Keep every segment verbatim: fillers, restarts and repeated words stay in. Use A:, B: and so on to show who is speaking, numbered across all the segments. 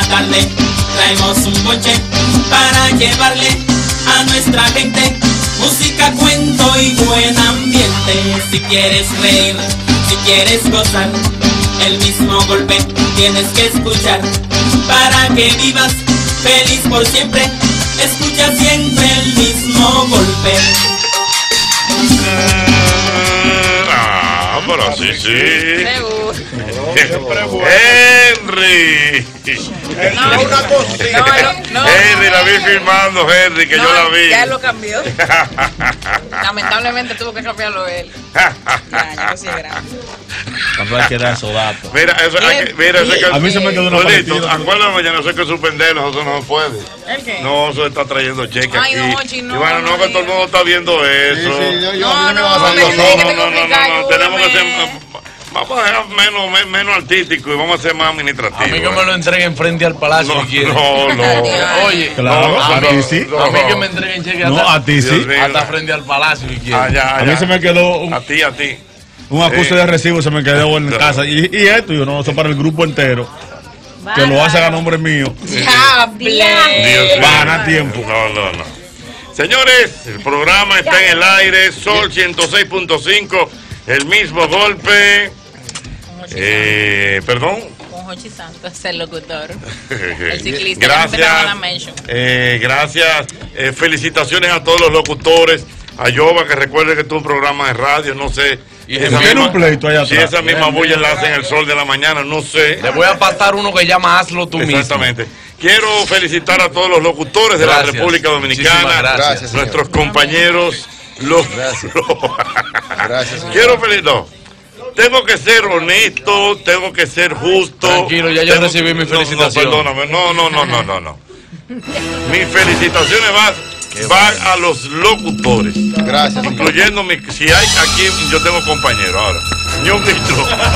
A: tarde traemos un coche para llevarle a nuestra gente música, cuento y buen ambiente. Si quieres reír, si quieres gozar, el mismo golpe tienes que escuchar para que vivas feliz por siempre. Escucha siempre el mismo golpe.
B: Ah, pero sí, sí. Henry.
C: No, una cosita.
B: No, no, Henry, la vi filmando, Henry, que
D: no,
B: yo la vi.
D: Ya lo cambió. Lamentablemente tuvo que cambiarlo él. Ya, yo soy grande.
E: Capaz que era esos datos.
B: Mira, eso, hay, mira, eso
E: a mí se me quedó una
B: partida. Acuérdame, mañana, eso hay que suspenderlo, eso no se puede.
D: ¿El qué?
B: No, eso está trayendo cheques aquí.
D: Ay, no, chino,
B: y bueno, no,
D: no,
B: que todo el mundo está viendo eso.
C: Sí, sí, yo, yo,
D: no,
C: a mí no,
D: no,
C: me va a
D: no,
C: salir.
D: no,
B: no, no, no, no, no, tenemos que ser... Vamos a dejar menos, menos, menos artístico y vamos a ser más administrativo.
E: A mí que me lo entreguen frente al palacio
B: no,
E: si quieren.
B: No, no.
E: Oye,
B: claro,
E: no, a,
B: no,
E: mí, sí.
B: no,
E: a mí que me entreguen cheque
F: no,
E: hasta,
F: a ti sí.
E: hasta frente al palacio si quieren.
B: Allá, allá.
F: A mí se me quedó un,
B: a ti, a ti.
F: un acuse
B: sí.
F: de recibo, se me quedó en
B: Claro.
F: casa. Y, y esto, yo no, eso para el grupo entero. Que lo hacen a nombre mío.
B: Dios
F: Va a ganar tiempo.
B: No, no, no. Señores, el programa está en el aire. Sol ciento seis punto cinco. El mismo golpe. Eh, perdón.
D: Con Jochi Santos, el locutor. El ciclista.
B: Gracias. Eh, gracias. Eh, felicitaciones a todos los locutores. A Yoba, que recuerde que esto es un programa de radio, no sé.
E: Y
B: esa
F: tiene
B: misma,
F: un pleito allá
B: si
F: atrás.
B: esa misma bulla la hacen el sol de la mañana, no sé.
E: Le voy a pasar uno que llama Hazlo tú mismo.
B: Exactamente. Quiero felicitar a todos los locutores de
E: Gracias.
B: la República Dominicana,
E: Gracias,
B: nuestros compañeros. Los,
C: Gracias.
B: los-
C: Gracias, señor.
B: Quiero felicitar. No. Tengo que ser honesto, tengo que ser justo.
E: Tranquilo, ya yo
B: Tengo-
E: recibí mi
B: no,
E: felicitación.
B: No, perdóname, no, no, no, no, no, no. Mis felicitaciones van, van a los locutores.
C: Gracias.
B: Incluyendo mi, si hay aquí, yo tengo compañeros ahora. Ñonguito.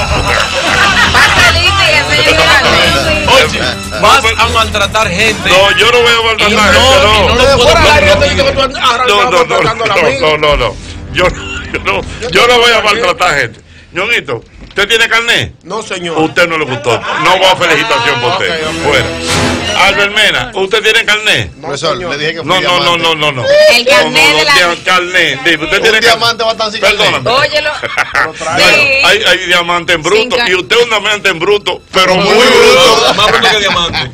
E: Oye, vas a maltratar gente.
B: No, yo no voy a maltratar
E: Y no,
B: gente,
E: y no
B: no.
E: lo puedo
C: Fuera del aire, yo te
E: permitir.
C: digo que tú andas
B: No, no, no,
C: maltratando a la
B: no,
C: amiga.
B: no, no, no. Yo, yo no, yo no voy a maltratar gente. Ñonguito, ¿usted tiene carnet?
C: No, señor.
B: Usted no le gustó. No va a felicitación por usted.
C: Ok, ok.
B: Fuera. Albert Mena, ¿usted tiene carnet?
C: Profesor, le dije que fui
B: No, no, no,
C: diamante.
B: no, no, no.
D: El carnet
B: No, no, no,
D: de la-
B: dia- carnet. Dime, ¿usted
C: Un
B: tiene
C: diamante va a estar sin carnet.
B: Perdóname.
D: Óyelo.
B: Bueno, hay, hay diamante en bruto
D: Sin ca-
B: y usted es un diamante en bruto, pero muy
E: Muy bruto,
B: bruto.
E: más bruto que diamante.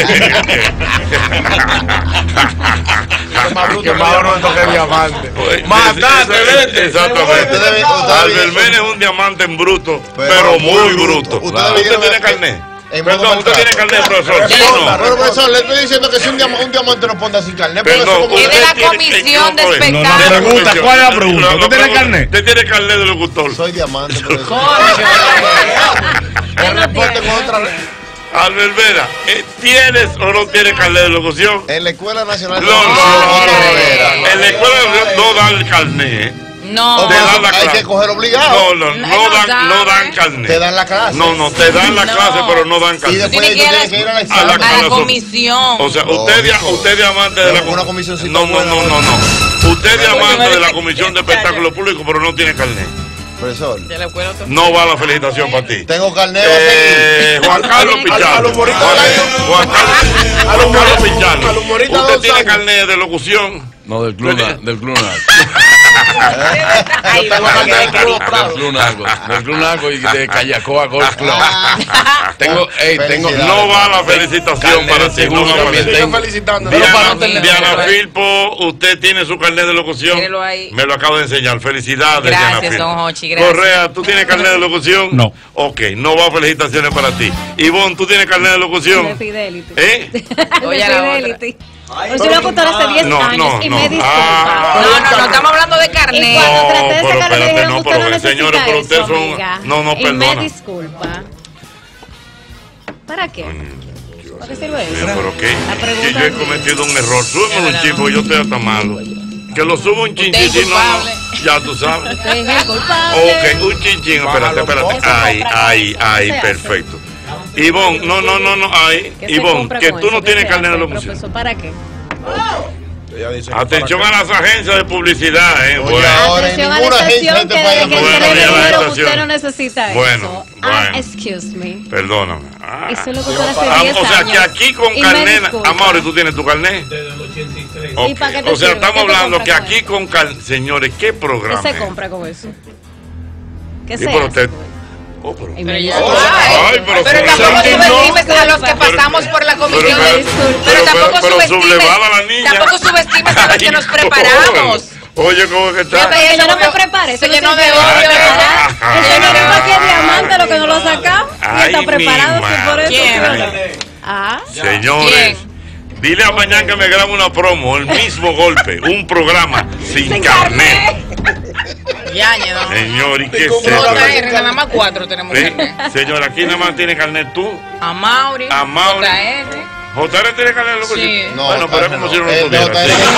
C: Más bruto
E: Que más bruto que diamante.
B: Ok.
E: Matate, vete.
B: Exactamente.
C: Usted debe- usted debe-
B: Albert Mena es un diamante en bruto,
C: Pero
B: pero
C: muy
B: muy
C: bruto.
B: bruto.
C: Usted
B: ¿Usted
C: debe-
B: tiene carnet?
C: En modo
B: Perdón, ¿usted tiene
C: maltrato.
B: carnet, profesor? ¿Sí o no?
C: Pero profesor, le estoy diciendo que si un, diam- un diamante no ponga sin carnet, porque
B: Perdón,
C: eso como-
D: Es de la
B: usted tiene-
D: comisión de
B: no, no,
F: No, no,
D: espectáculos.
F: pregunta, ¿cuál es la pregunta?
B: No,
F: ¿Usted
B: no,
F: tiene
B: pregunta.
F: carnet?
B: ¿Usted tiene carnet de locutor?
C: soy diamante, profesor.
D: Él
C: El
D: no
C: reporte
D: tiene.
C: con otra.
B: Albert Vera, eh, ¿tienes o no tienes carnet de locución?
C: En la Escuela Nacional
B: No,
C: de
B: no, no,
C: Locución.
B: no. En la escuela no dan el carnet.
D: No.
B: Te dan la
C: Hay
B: clase.
C: que coger obligado.
B: No, no,
D: No,
B: no
D: no
B: dan, no
D: sabe.
B: dan carnet.
C: Te dan la clase.
B: No, no, te dan la
D: No.
B: clase, pero no dan
C: Y
B: carnet.
C: después
D: Tiene
C: tú
D: que ir a
C: tienes que ir a la
B: a la-
C: examen.
D: A la
B: la-
D: comisión.
B: O sea, usted, dia-
C: Lógico.
B: usted diamante de la
C: Tengo una comisioncita
B: No, no,
C: buena,
B: no, no,
C: ¿no?
B: no. Usted es diamante de la Comisión de Espectáculos Públicos, pero no tiene carnet.
C: Profesor,
D: De la escuela otro-
B: No va la felicitación para ti.
C: tengo carnet.
B: Eh, Juan Carlos
C: A
B: Pichardo.
C: los humoritas
B: Juan,
C: del año.
B: Juan Carlos, Juan Carlos Pichardo.
C: a los humoritas
B: ¿Usted
C: dos
B: tiene
C: años.
B: carnet de locución?
E: No, del club, na- del club Naco.
D: Ay,
C: tengo
D: no,
C: carnet
D: que-
C: de Club
E: Del
C: Prado.
E: Club Naco. Del Club Naco y de Callacoa Golf Club. Tengo, ey, tengo.
C: Felicidades.
B: No va la felicitación
E: Carnet
B: para
E: de
B: ti. No
E: seguro
B: va la
E: también
B: felicitación.
E: tengo.
C: felicitando.
E: Pero para
B: Diana,
E: no tener-
B: Diana Filpo, usted tiene su carnet de locución.
D: Mírelo ahí.
B: Me lo acabo de enseñar. Felicidades,
D: Gracias,
B: Diana Filpo.
D: don Jochi, gracias.
B: Correa, ¿tú tienes carnet de locución?
F: No.
B: Ok, no va felicitaciones para ti. Ivonne, ¿tú tienes carnet de locución?
G: De Fidelity.
B: ¿Eh?
D: Oye,
G: de
D: la otra.
G: Fidelity. Yo soy locutora hace diez
B: No,
G: años
B: no,
G: y
B: no.
G: me disculpa.
B: Ah.
D: No, no, no, estamos hablando de
G: Y
D: carnet.
G: cuando
B: No,
G: traté de
B: pero
G: sacarle, me
B: espérate,
G: dijeron
B: no,
G: usted
B: pero,
G: no necesita
B: señores, pero ustedes
G: eso,
B: son-
G: amiga.
B: no, no,
G: y
B: perdona.
G: me disculpa. ¿Para qué? ¿Para qué sirve
B: Mira,
G: eso?
B: pero qué,
G: La
B: que
G: pregunta
B: yo he
G: es-
B: cometido un error. Súbeme un chico, yo estoy hasta malo. Que lo subo un
D: Usted es
B: chinchín, no, no,
D: culpable.
B: ya tú sabes.
G: Usted es el culpable.
B: Ok, un chinchín, espérate, espérate. Ay, ay, ay, perfecto. Ivonne, no, no, no, no, ay,
G: ¿Qué se
B: Ivonne,
G: compra
B: que
G: con
B: tú
G: eso?
B: no
G: ¿Qué
B: tienes
G: se
B: carnet de
G: hace,
B: locución.
G: profesor? ¿Para qué?
B: Atención a las agencias de publicidad, ¿eh?
C: Oye,
B: Bueno.
C: ahora en
G: Atención a la
C: ninguna agencia de
G: estación
C: este
G: que
C: país
G: desde que
C: no
B: Bueno,
G: tiene
B: ya la
G: dinero
B: estación.
G: usted no necesita
B: Bueno,
G: eso.
B: bueno.
G: Ah, excuse me.
B: Perdóname. Ah.
G: Eso es lo que tú hace
B: Ah,
G: diez
B: o sea,
G: años.
B: que aquí con
G: Y me
B: carnet.
G: disculpa.
B: Amor, ¿tú tienes tu carnet? Ok.
G: ¿Y para qué te
B: O sea,
G: sirve?
B: estamos
G: ¿Qué te
B: hablando que
G: compras con
B: aquí con carnet. Señores, ¿qué
G: ¿Qué
B: programa?
G: se
B: es?
G: compra con eso? ¿Qué
B: Sí,
G: se
B: pero
G: hace?
B: usted- Oh, pero-
G: Y me
D: ya-
G: disculpa.
B: Ay, pero
D: Pero
B: sube-
D: tampoco
B: Pero-
D: subestimes a los que
B: pero-
D: pasamos por la comisión
B: pero-
D: de
B: pero-
D: Pero tampoco
B: pero
D: subestimes.
B: sublevada la niña.
D: Tampoco subestimes a los que nos
B: Ay,
D: preparamos.
B: Oye, ¿cómo que está?
G: Fíjate, que yo no me prepare.
D: Se
G: eso no
D: llenó de
G: significa
D: odio,
G: que
D: ¿verdad?
G: El señor es aquí es diamante, lo que no lo ha sacado. Y
B: Ay,
G: está
B: mi
G: preparado. sí, por eso.
D: ¿Quién?
G: Claro. Ah.
B: Señores, dile a Mañán que me grabe una promo, el mismo golpe, un programa sin,
G: Sin
B: carnet.
D: Ya, ya.
B: Señor, ¿y qué es
C: ¿Cómo
B: eso?
C: la-
D: R, nada más cuatro tenemos.
B: ¿Eh? Señor, aquí nada más tiene carnet tú.
D: A Mauri.
B: A Mauri.
D: J R.
B: ¿J R tiene carnet de locución?
D: Sí.
C: No,
B: Bueno, pero es como
C: no.
B: si no lo
C: El
B: tuviera.
C: J R.
B: sí.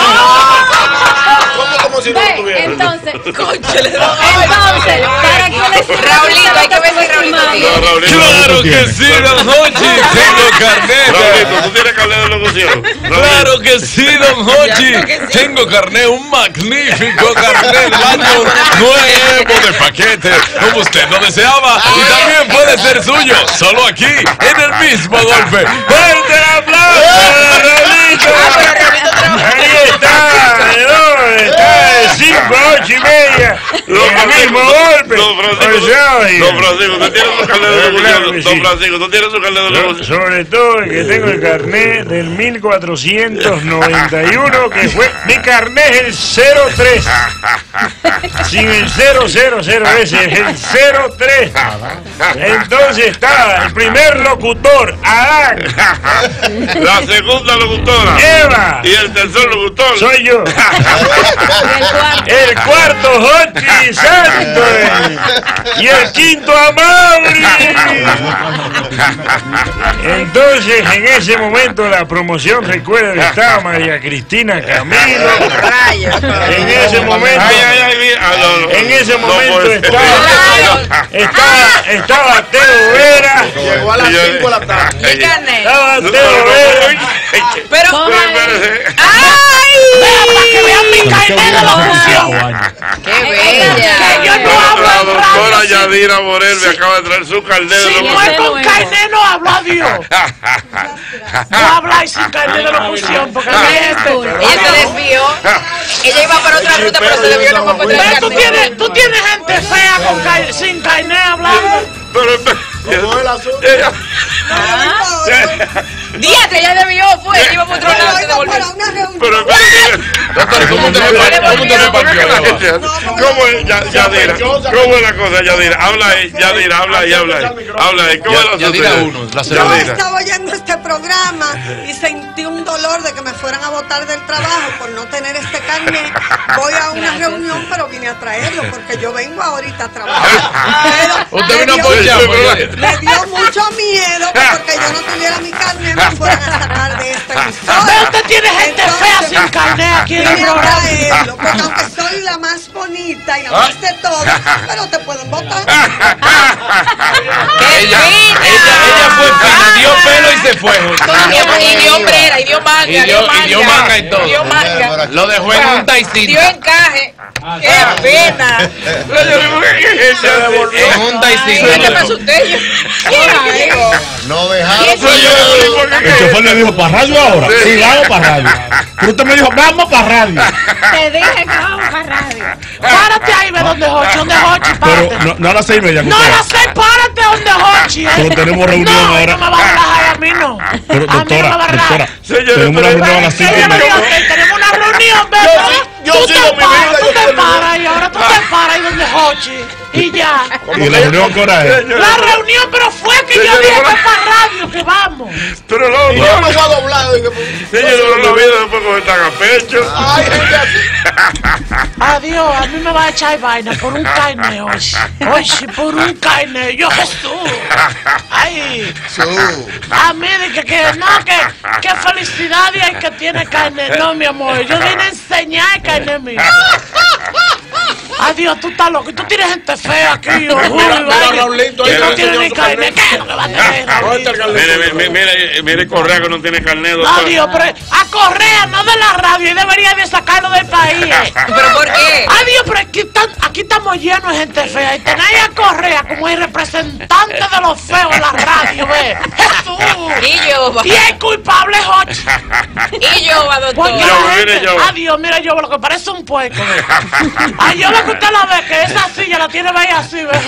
C: ¿Cómo como si no
G: Ve,
C: lo tuviera?
G: entonces,
D: Cónchale.
G: entonces, para que les
D: Raulito, hay que ver si Raulito
B: No,
D: tiene.
B: Raulito,
E: Claro
B: tú
E: que
B: tienes.
E: sí, don Hochi, tengo carnet.
B: Raulito, ¿tú tienes carnet de locución?
E: Claro que sí, don Hochi.
D: Claro que sí.
E: Tengo carnet, un magnífico carnet del año nuevo de paquete, como usted lo deseaba. Y también puede ser suyo, solo aquí, en el mismo golpe. ¡Fuerte el aplauso, Raulito!
D: Ah, pero Raulito trabaja.
H: Ahí está, ¿no? Está de cinco a ocho y media.
B: Don
H: El
B: Francisco,
H: mismo
B: don-
H: golpe.
B: Don Francisco,
H: O sea, oiga.
B: don Francisco, ¿tú tienes su carnet de
H: Claro que
B: locución? Don
H: sí.
B: Francisco, ¿tú tienes su carnet de
H: So-
B: locución?
H: Sobre todo el que tengo el carnet del mil cuatrocientos noventa y uno, que fue mi carnet es el cero tres. Sin el cero cero cero ese, es el cero tres. Entonces está el primer locutor, Adán,
B: La segunda locutora.
H: Eva,
B: Y el tercer locutor.
H: soy yo. El cuarto, Hochi Santos. Y el quinto, Amaury. Entonces, en ese momento, la promoción, recuerda que estaba María Cristina Camilo.
D: Rayos.
H: En ese momento,
B: Ay, ay, ay, mira. Ah, no, no,
H: en ese
B: no
H: momento
B: puede ser.
H: estaba, estaba, estaba Teo Vera.
C: Llegó a las
B: Y yo-
C: cinco de la tarde.
D: Mi carnet.
H: Estaba
B: No,
H: Teo
B: no, no,
H: Vera.
B: no,
D: Pero.
G: ¿Cómo
B: pero
G: es?
B: espérese.
D: ¡Ay!
H: Para que vean mi carnet de locución.
D: ¡Qué bella!
H: yo no
B: La,
H: hablo
B: la
H: en
B: doctora
H: radio, sí.
B: Yadira Morel me acaba de traer su carnet de
H: Si no
B: locución.
H: es con carnet, no hablo a Dios. No habláis sin carnet de locución, porque la gente.
D: Ella se desvió. Ella iba para otra ruta, pero se desvió. No fue por el
H: Pero tú
D: carnet.
H: tienes, tú tienes gente fea con car- sin carnet hablando.
B: Pero espérese.
C: ¿Cómo es el asunto?
B: Ella-
D: Díate, ella desvió, fue. Ella iba por otro lado, se devolvió.
B: Pero espérese.
E: Doctor, ¿cómo te
B: Pero-
E: fue? ¿Cómo te fue, Paquio?
B: ¿Cómo es, Ya- Yadira? ¿Cómo es la cosa, Yadira? Habla ahí, Yadira, habla ahí, habla ahí. Habla ahí. ¿Cómo es la
E: Yadira
B: cosa?
E: uno, la
I: Yo
B: Yadira.
I: estaba oyendo este programa y sentí un dolor de que me fueran a botar del trabajo por no tener este carnet. Voy a una reunión, pero vine a traerlo porque yo vengo ahorita a trabajar. Pero
E: Usted
I: me
E: vino a
I: dio-
E: apoyar,
B: Sí,
E: pues,
I: Me dio mucho miedo que porque yo no tuviera mi carnet me fueran a sacar de esta emisora.
H: Usted tiene gente fea sin carnet aquí en el
I: Vine a
H: programa.
I: traerlo, porque aunque soy la más bonita y la más de todas, pero te pueden botar.
E: Ella, ella, ella fue fina, dio pelo y se fue.
D: Y dio hombrera, y dio manga,
E: Y dio- y dio manga y todo.
D: Dio manga.
E: Lo dejó en un taicito.
D: Dio encaje. ¡Qué pena!
E: En un taicito.
D: Ay, que me asusté yo. ¿Quién dijo?
C: No dejaron.
F: El chofer le dijo, ¿para radio ahora? Sí, vamos para radio. Pero usted me dijo, vamos para radio.
G: Te dije que vamos para radio.
H: Párate ahí, ve donde Hochi, donde Hochi, párate.
F: Pero no, no a las seis y media. que
H: No,
F: usted
H: a
F: va.
H: las seis, párate donde Hochi. eh.
F: Pero tenemos reunión
H: no,
F: ahora.
H: No me va a relajar, a mí no.
F: Pero
H: A mí no
F: doctora,
H: me va a relajar.
F: doctora,
B: Señores,
F: tenemos una
B: pero-
F: reunión a las cinco y
H: Ella me
F: media.
H: dijo que tenemos una reunión, ¿verdad?
C: yo
H: Tú
C: sigo
H: te
C: mi vida,
H: paras,
C: yo
H: tú
C: sigo
H: te
C: mi vida.
H: paras y ahora tú te paras ahí donde Hochi. Y ya.
F: ¿Y la reunión qué hora es?
H: La reunión, pero fue que yo
B: Señora,
H: dije que
B: pero-
H: para radio, que vamos.
B: Pero no,
C: Y yo
B: no.
C: me voy a doblar. dije, pues,
B: Señor, no lo vida después con esta a pecho.
C: Ay, gente así.
H: Adiós, a mí me va a echar vaina por un carne hoy. Hoy sí, por un carne. Yo Jesús. Ay,
C: Su.
H: a mí de que, que no, que, que felicidad y el que tiene carne. No, mi amor, yo vine a enseñar el carne mío.
J: Adiós, tú estás loco. Y tú tienes gente fea aquí. Yo,
E: Mira,
J: uy,
E: mira,
J: vaya.
E: Raulito,
J: Y
E: ahí
J: no
E: está
J: tiene
E: el
J: ni
E: señor
J: carnet.
E: Carnet.
J: ¿Qué es lo que va a tener, Raulito?
B: Mire, mire, mire, mire Correa que no tiene carnet, doctor.
J: Adiós, pero a Correa, no de la radio. Y debería de sacarlo del país.
D: ¿Pero por qué?
J: Adiós, pero aquí, están, aquí estamos llenos de gente fea. Y tenéis a Correa como el representante de los feos en la radio, ¿ves? Jesús.
D: Y yo, va.
J: Y el culpable es Hochi.
D: Y yo, va, doctor.
J: Porque
B: Yo,
J: la
B: mire,
J: gente-
B: yo.
J: Adiós, mira yo, lo que parece un puerco. ¿ves? Ay, yo lo que usted la ve, que esa silla la tiene ahí así, ¿ves?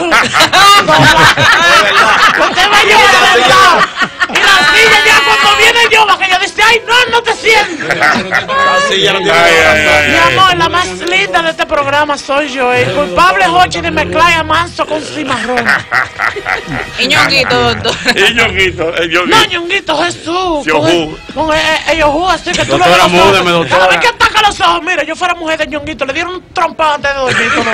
J: Usted va a llevar de lado. Y la silla ya cuando viene yo, va, que ella dice, ay, no, no te sientes.
E: Así ya no tiene
B: Ay,
E: que
B: ay,
E: aguantar.
B: ay,
J: Mi
B: ay.
J: amor, la más linda de este programa soy yo. El culpable es Hochi de mezclar a Manso con cimarrón.
D: Y ñonguito, doctor.
B: Y Ñonguito, el
J: No,
B: Ñonguito.
J: ñonguito, Jesús.
B: Yojú.
J: Con, con el, el yojú, así que tú
E: Doctora,
J: le ves los ojos.
E: múdeme, doctora.
J: Cada vez que ataca los ojos, mira, yo fuera mujer de ñonguito, le dieron un trompado antes de dormir. todo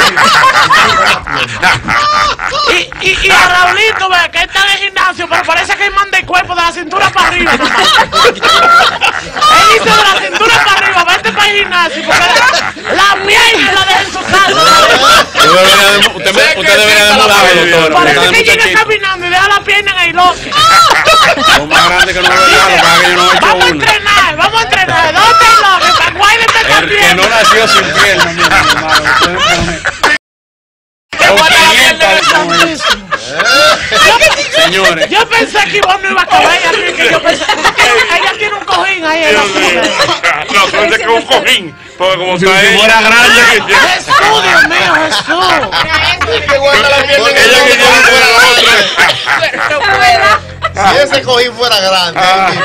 J: el día. y, y, y a Raulito, ve, que está en el gimnasio, pero parece que él manda el cuerpo de la cintura para arriba, mamá. Él dice de la cintura para arriba, vete para el gimnasio, porque la, la pierna la deja en su casa.
E: Usted debería de, usted, me- usted debería de mudarlo, doctora.
J: Parece
E: Está de
J: que llega
E: muchachito.
J: caminando y deja la pierna en el loque.
E: Son más grandes que no es verdad, lo que pasa es que yo no he hecho
J: Vamos a
E: uno.
J: entrenar, vamos a entrenar. ¿Dónde está el loque? Para guárdeme esta
E: El que
J: pierna.
E: no nació sin pierna, mi hermano. Usted pone- Con quinientas,
J: Santísimo.
E: señores.
J: Yo pensé que Ivonne no iba a caber aquí, que yo pensé, ella tiene un cojín ahí en la
B: Dios mío.
J: silla.
B: No, suerte que un cojín. Porque como
F: Si
B: está
F: si
B: ella.
F: fuera grande.
J: Jesús, Dios mío, Jesús.
C: Que guarda la pierna en el
B: Ella que
C: lomo
B: tiene
C: como
B: fuera
C: fuera
B: otra.
C: grande. Si ese cojín fuera grande.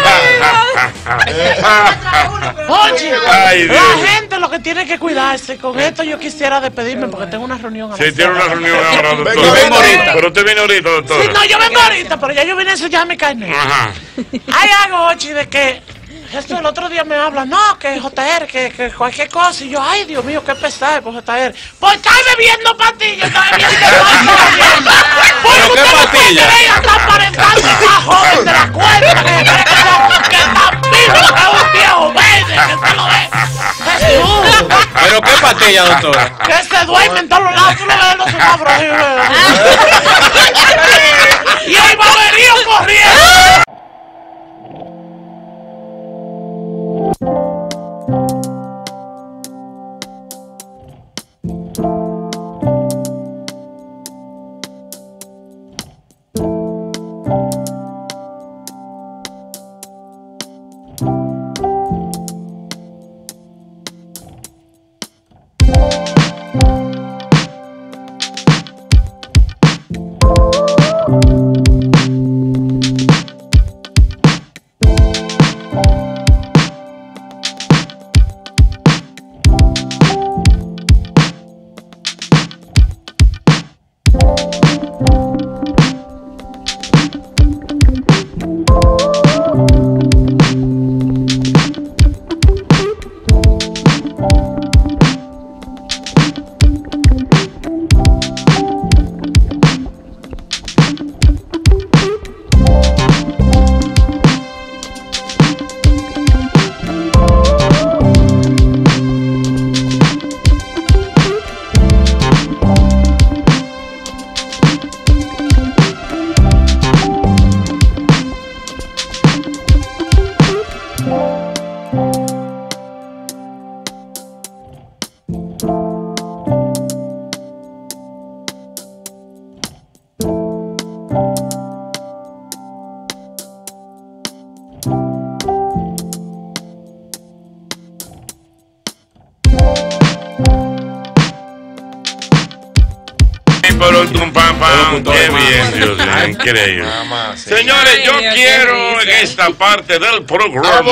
J: Oye,
B: Ay, Dios.
J: la gente lo que tiene que cuidarse. Con esto yo quisiera despedirme porque tengo una reunión a las
B: Sí, tiene una
J: seis.
B: reunión ahora, doctor.
C: Venga, venga
E: ahorita.
B: Pero usted viene ahorita, doctor.
J: Sí, no, yo vengo ahorita, pero ya yo vine a enseñar mi carnet.
B: Ajá.
J: Hay algo, Ochi, de que Jesús el otro día me habla, no, que J R, que, que cualquier cosa. Y yo, ay, Dios mío, qué pesado por J R. Pues está bebiendo pastillas, está bebiendo pastillas.
E: ¿Pero qué pastillas?
J: Que ella está aparentando más joven de la cuenta. Que, que, que, que está vivo, que es un viejo verde, que se lo ve. Jesús,
E: ¿Pero qué pastilla, doctora?
J: que se duerme en todos lados. Tú lo ves en los semáforos ahí, ¿verdad? Y el baberío corriendo.
B: Pero tum, pam, pam, qué bien, Dios mío, increíble. Señores, yo
D: Ay, Dios,
B: quiero
D: qué
B: en
D: risa.
B: esta parte del programa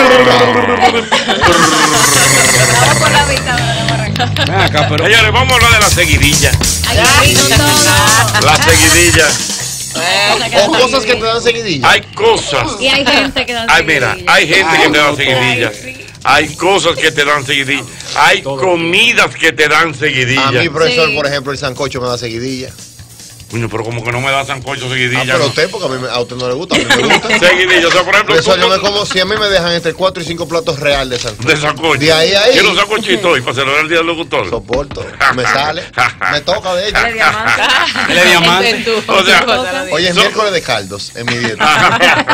G: Estaba por la mitad de la barranca.
E: Ven acá, pero.
B: Señores, vamos a hablar de la seguidilla.
G: Ay, no, no.
B: La seguidilla.
C: O cosas que te dan seguidilla.
B: Hay cosas.
G: Y hay gente que da
B: Ay, mira, hay gente que te dan seguidilla. Hay cosas que te dan seguidilla. Hay comidas que te dan seguidilla.
C: A mi profesor,
G: Sí.
C: por ejemplo, el sancocho me da seguidilla.
B: Coño, pero como que no me da sancocho seguidilla.
C: Ah, pero
B: ¿no?
C: usted, porque a, mí, a usted no le gusta, a mí me gusta.
B: Seguidilla, o sea, por ejemplo,
C: Eso
B: tú-
C: yo me como, si a mí me dejan entre cuatro y cinco platos real de sancocho.
B: de sancocho.
C: De ahí a ahí.
B: Quiero un sancochito hoy para celebrar el día del locutor.
C: Soporto, me sale, me toca de hecho.
G: Dale diamante.
D: Él es diamante.
B: O sea,
C: Hoy es
B: So-
C: miércoles de caldos en mi dieta.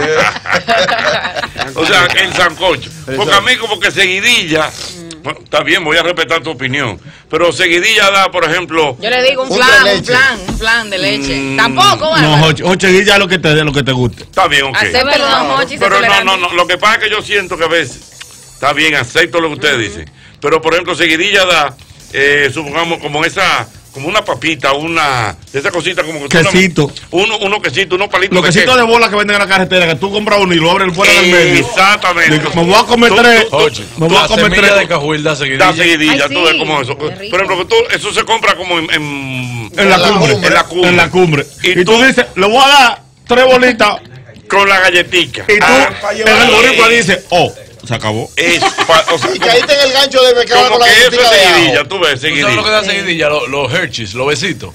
B: O sea, el sancocho. Porque a mí como que seguidilla, bueno, está bien, voy a respetar tu opinión, pero seguidilla da, por ejemplo,
D: Yo le digo un
C: Un
D: flan,
C: de
D: un
C: leche.
D: flan, un flan de leche.
B: Mm.
D: Tampoco,
F: No,
D: Bárbaro.
F: Jochi, Jochi, ya lo que te dé, lo que te guste.
B: está bien, ok.
D: Acéptelo, don Jochi, se
B: Pero no,
D: tolerante.
B: no, no, lo que pasa es que yo siento que a veces, está bien, acepto lo que usted dice, pero por ejemplo, seguidilla da, eh, supongamos, como esa, como una papita, una, esa cosita como que tú una-
F: Quesito.
B: uno, uno quesito, unos palitos
F: Los
B: de
F: quesitos
B: queso.
F: de bola que venden en la carretera, que tú compras uno y lo abres fuera del medio.
B: Exactamente.
F: Digo, me voy a comer
B: Tú-
F: tres.
B: tú-
E: Oye,
F: Me voy
E: la
F: a comer
E: semilla
F: tres.
E: de cajuil da seguidilla.
B: Da seguidilla,
G: Ay,
B: tú ves
G: sí,
B: como eso.
G: qué
B: Por
G: rico.
B: ejemplo, que tú, eso se compra como en, en,
F: En la cumbre.
B: en la cumbre.
F: En la cumbre.
B: Y
F: Y, tú,
B: tú-
F: dices, le voy a dar tres bolitas.
B: con la galletica.
F: Y tú,
B: Ah,
F: en el boricua dices, oh, se acabó.
B: es pa- o sea,
C: Y caíste en el gancho de me quedo
B: como
C: con la
B: que eso
C: galletita
B: es
C: de ajo.
B: seguidilla, tú ves,
E: ¿Tú sabes lo que
B: seguidilla.
E: da seguidilla? Los, los Hershey's, los besitos.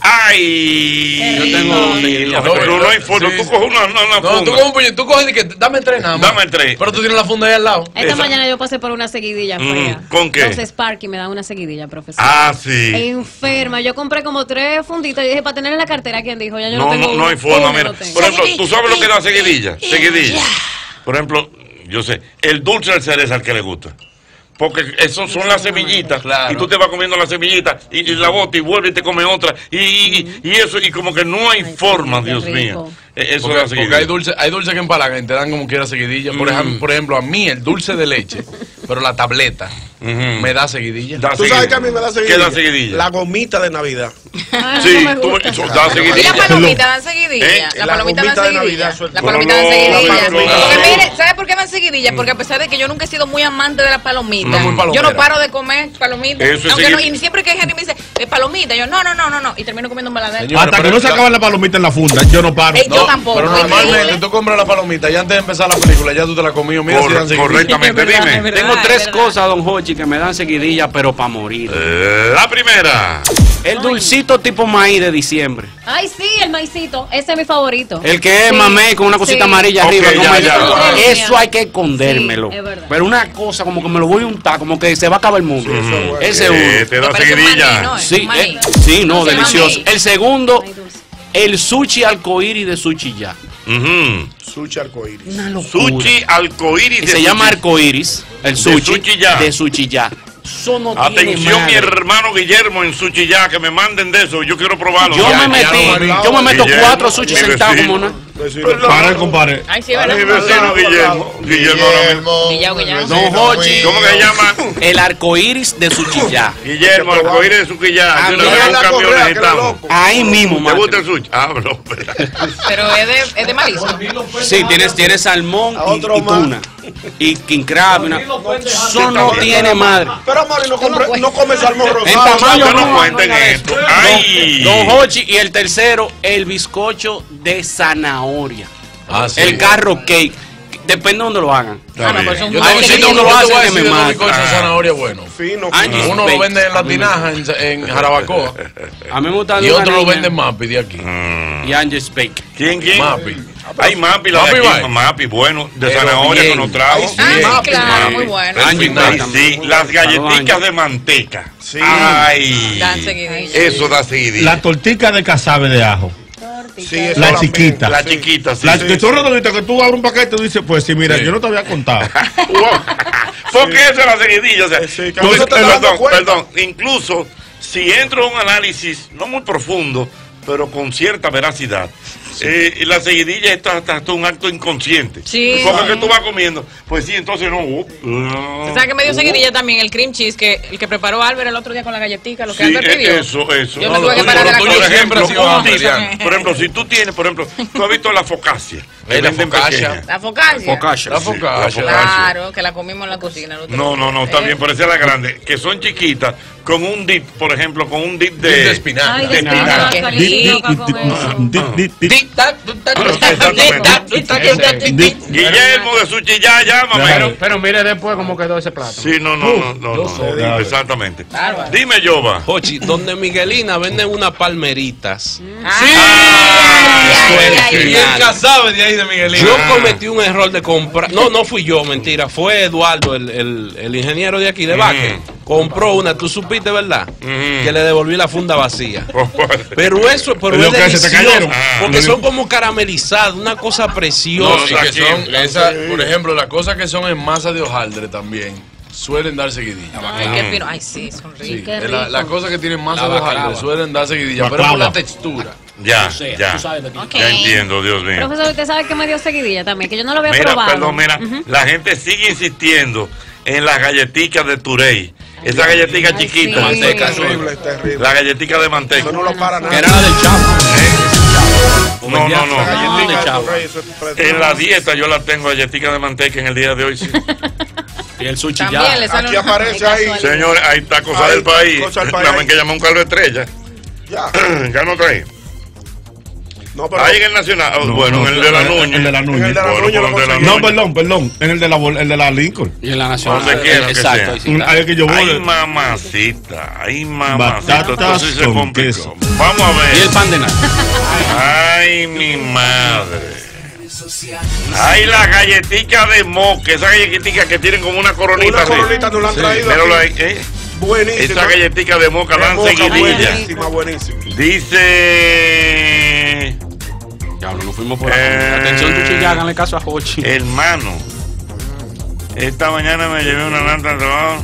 B: Ay,
G: Yo tengo seguidilla.
B: Pero no hay forma,
E: Sí,
B: tú
E: sí.
B: coges una, una, una
E: No, tú
B: funda.
E: coges un puñet, tú coges y que dame tres nada más.
B: Dame tres.
E: Pero tú tienes la funda ahí al lado.
G: Esta
B: Esa.
G: mañana yo pasé por una seguidilla
B: Mm,
G: fea.
B: ¿con qué?
G: Los Sparky me dan una seguidilla, profesor.
B: Ah, sí.
G: Enferma. Yo compré como tres funditas y dije, para tener en la cartera, ¿quién dijo? Ya yo no,
B: No,
G: tengo
B: no,
G: uno.
B: no hay forma,
G: Uno
B: mira.
G: no tengo.
B: Por ejemplo, ¿tú sabes lo que da seguidilla? Seguidilla. Por ejemplo, yo sé, el dulce del cereza al que le gusta. Porque eso son las semillitas.
E: Claro.
B: Y tú te vas comiendo las semillitas y, y la bota y vuelve y te come otra. Y, y, y eso, y como que no hay
G: Ay,
B: forma,
G: sí, qué
B: Dios
G: rico.
B: mío. Eh, Eso
E: Porque,
B: da
E: porque
B: seguidilla.
E: hay dulces hay dulce que empalagan y te dan como quiera seguidilla. Por,
B: Mm.
E: ejemplo, por ejemplo, a mí el dulce de leche, pero la tableta,
B: Ujú.
E: me da seguidilla.
B: Da
K: Tú sabes que a mí me da seguidilla.
B: ¿Qué da seguidilla?
K: La gomita de Navidad.
G: Ah,
B: Sí,
G: no me
B: tú,
G: gusta.
B: eso da
D: Y
B: seguidilla.
D: las palomitas dan seguidilla.
B: ¿Eh?
D: Las
K: La
D: palomitas dan
K: gomita de
D: seguidilla.
K: Navidad, suelta.
D: Las palomitas dan
B: No, no,
D: seguidilla.
B: la palomita.
D: Porque mire, ¿sabe por qué dan seguidilla? Porque a pesar de que yo nunca he sido muy amante de las palomitas,
E: muy palomera.
D: yo no paro de comer palomitas.
B: Eso es
D: Aunque no,
B: seguid-
D: y siempre que hay gente que me dice, eh, palomita, yo no, no, no, no, no. Y termino comiendo un baladero.
E: Señor,
F: Hasta
E: pero
F: que no
E: es
F: se
E: la-
F: acaba la palomita en la funda, yo no paro.
D: Eh, yo tampoco.
E: Pero
D: es
E: normalmente
D: increíble.
E: tú compras la palomita y antes de empezar la película ya tú te la comías. Mira si
B: Corre-
E: dan seguidilla.
B: correctamente,
G: Es verdad,
B: dime.
G: es verdad,
L: Tengo
G: es
L: tres
G: verdad.
L: cosas, don Jochi, que me dan seguidilla, pero para morir.
B: Eh, la primera.
L: El dulcito tipo maíz de diciembre.
G: Ay, sí, el maicito. Ese es mi favorito.
L: El que es
G: Sí,
L: mamey con una cosita
G: sí.
L: amarilla
B: Ok,
L: arriba. con
B: ya,
L: maíz.
B: ya.
L: Eso hay que escondérmelo.
G: Sí, es verdad.
L: Pero una cosa como que me lo voy a untar, como que se va a acabar el mundo. Ese es
B: Eh,
L: uno.
B: te da
D: Me parece un
B: seguidilla.
D: maní, ¿no?
L: Sí,
D: Un maní.
L: eh, sí, no,
D: No se llama
L: delicioso.
D: maní.
L: El segundo,
G: Ay, dulce.
L: el sushi arcoíris de sushi ya.
B: Ujú.
K: Sushi arcoíris.
L: Una locura.
B: Sushi arcoíris.
L: Y
B: de
L: se llama
B: sushi.
L: arcoíris, el sushi,
B: sushi ya.
L: de sushi ya. Eso no tiene
B: Atención, mi
L: madre.
B: hermano Guillermo en Sushi ya, que me manden de eso. Yo quiero probarlo.
L: Yo
B: Ya,
L: me
B: ya
L: metí,
B: lo mandó.
L: yo me meto
B: Guillermo,
L: cuatro sushi
B: mi
L: sentados
B: vecino.
L: como una.
F: Para, compadre.
D: Ay, sí,
B: Mi
D: ¿verdad?
B: vecino Guillermo. Guillermo ahora mismo.
D: Guillao, Guillao.
L: Don Jochi.
B: ¿Cómo que se llama?
L: El arcoíris de sushi ya.
B: Guillermo, arcoíris de Sushi ya.
L: Ah,
B: Yo le
L: no,
B: doy un
K: la
B: camión,
K: correa, que era
B: necesitamos.
K: loco.
L: Ahí mismo,
B: ¿Te
L: macho.
B: gusta el sushi? Ah, no.
D: Pero es de, es de marisco.
L: Sí, tienes, tienes salmón
K: A
L: y,
K: otro
L: y
K: más.
L: tuna. Y king crab. y una- Eso no tiene madre.
K: Pero Mari no, compre- no come salmón
L: En
K: rosado.
L: tamaño
B: Que no
L: no,
B: cuenten esto. ¡Ay!
L: Don Jochi. Y el tercero, el bizcocho de zanahoria.
E: Ah, sí.
L: El carro cake. Depende de donde lo hagan.
D: Ah, no, pero es un
E: Yo te
L: Hay
E: voy a
L: un
E: decir
L: sitio donde
E: yo
L: lo
E: te
L: hacen
E: voy a
L: que
E: decir
L: me
E: de los
L: mata.
E: bizcochos de zanahoria bueno.
K: Fino.
L: Angie
E: Uno
L: Bake.
E: lo vende en la tinaja en, en Jarabacoa
L: A mí me gusta
E: y
L: de una
E: otro lo
L: niña.
E: vende en Mapi de aquí.
L: Y Angie's Bake.
B: ¿Quién, quién?
E: Mapi.
B: Ay, Mapi, la
E: Mapi
B: de
E: va.
B: aquí. Mapi, bueno, de
E: Pero
B: zanahoria
E: bien.
B: con los tragos.
D: Ah, sí,
E: Mapi,
D: claro,
B: Mapi.
D: muy bueno.
L: Angie
B: Ay,
L: Bake
B: sí,
L: también.
B: las galletitas
L: Saludos,
B: de manteca.
K: Sí.
B: Ay.
D: Dan seguidilla.
B: Eso da seguidilla.
F: La tortica de casabe de ajo.
K: Sí, eso
F: La
K: también.
F: chiquita.
B: La chiquita, sí.
F: La
B: sí.
F: que son redonditas que tú abres un paquete y dices, pues sí, mira,
E: Sí.
F: yo no te había contado.
B: Wow. Porque eso es la seguidilla. O sea,
K: Sí, que
B: tú-
K: no se te está dando
B: perdón,
K: cuenta.
B: perdón, incluso si entro a un análisis no muy profundo, pero con cierta veracidad, eh, la seguidilla está hasta un acto inconsciente.
D: Sí.
B: Porque que tú vas comiendo, pues sí, entonces no. uh, uh,
D: ¿Sabes que me dio
B: uh,
D: seguidilla también? El cream cheese, que el que preparó Albert el otro día con la galletita, lo que
B: Sí,
D: Albert pidió.
B: eso, eso.
D: Yo
E: No,
D: me
E: lo
D: tuve que
E: tuyo-
D: parar de
E: lo
D: la
E: tuyo
B: Por
D: cocina.
B: ejemplo,
E: siempre ha sido
B: un
E: hambre,
B: dip,
E: Diana.
B: por ejemplo, si tú tienes, por ejemplo, tú has visto la focacia. que
E: Eh, la
B: venden
E: focaccia.
B: pequeña.
D: La focaccia.
L: Focaccia.
E: La
B: Sí,
E: focaccia.
B: la focaccia.
D: Claro, que la comimos en la cocina. el otro
B: No,
D: día.
B: no, no, está
D: Eh,
B: bien, pero esa es la grande, que son chiquitas, con un dip, por ejemplo, con un dip de...
E: Dip de espinaca.
G: Ay, de
B: de
G: espinaca,
D: espinaca.
G: lindo, con eso.
F: Di- di- di- di-
E: Tic, tac, tuc, tac, tuc, tac,
B: Exactamente.
E: tic, tac,
B: Guillermo de Suchillá, llámame.
M: Pero, pero mire después cómo quedó ese plato.
B: Sí, no, no, no, no, no, no, exactamente. Dime, Yoba.
N: Jochi, donde Miguelina venden unas palmeritas.
E: Sí. Y el casabe de ahí de Miguelina.
N: Yo cometí un error de comprar. No, no fui yo, mentira. Fue Eduardo, el, el, el ingeniero de aquí de Baque. Compró una, tú supiste, ¿verdad? Mm. Que le devolví la funda vacía. Pero eso, pero es delicioso, porque son como caramelizadas, una cosa preciosa.
E: No, que son, esa, por ejemplo, las cosas que son en masa de hojaldre también suelen dar seguidilla.
D: Ay, qué fino. Ay, sí, son ricas.
E: Sí, las la cosas que tienen masa de hojaldre suelen dar seguidilla, pero por la textura.
B: Ya,
G: o sea,
B: ya, okay. Ya entiendo, Dios mío.
G: Profesor, usted sabe que me dio seguidilla también, que yo no lo había
B: mira,
G: probado.
B: Perdón, mira, uh-huh. La gente sigue insistiendo en las galletitas de Turey. Esa galletita chiquita.
N: Sí. Manteca,
K: es terrible, es terrible.
B: La galletita de manteca.
K: Eso no lo para nada.
N: Era la del Chapo.
B: No, no, no. En la dieta yo la tengo galletita de manteca en el día de hoy. Sí.
N: Y el sushi
D: ya.
K: Aquí aparece ahí.
B: Señores, hay está cosa
K: Ay,
B: del país.
K: Cosa del país.
B: También que llama un Carlos Estrella.
K: Ya.
B: Ya no trae.
K: No, pero
B: ahí en el Nacional. Oh,
F: no,
B: bueno,
F: no,
B: en el de la
F: en
B: Nuña.
F: el de la Nuña.
K: El de la
B: Bueno,
K: Nuña
B: el de la
F: No,
B: Nuña.
F: perdón, perdón. En el de la, el de la Lincoln.
N: Y en la Nacional.
B: Donde quiera que
N: Exacto.
B: sea.
F: Ahí que yo voy.
B: Ay, mamacita. Ay, mamacita.
F: Batatas
B: Entonces se
F: con
B: complicó.
F: queso.
B: Vamos a ver.
N: Y el pan de nada.
B: Ay, mi madre. Ay, la galletica de moque. Esa galletica que tienen como una coronita.
K: Una
B: así.
K: coronita nos la han
B: Sí,
K: traído.
B: míralo ahí,
K: aquí.
B: ¿eh?
K: Buenísima.
B: Esa galletica de moca la han seguidilla.
K: Buenísima, buenísima.
B: Dice.
N: Ya no fuimos por ahí.
B: Eh,
N: Atención, Tuchilla, háganle caso a Jochi.
B: Hermano, esta mañana me llevé una lanta de trabajo.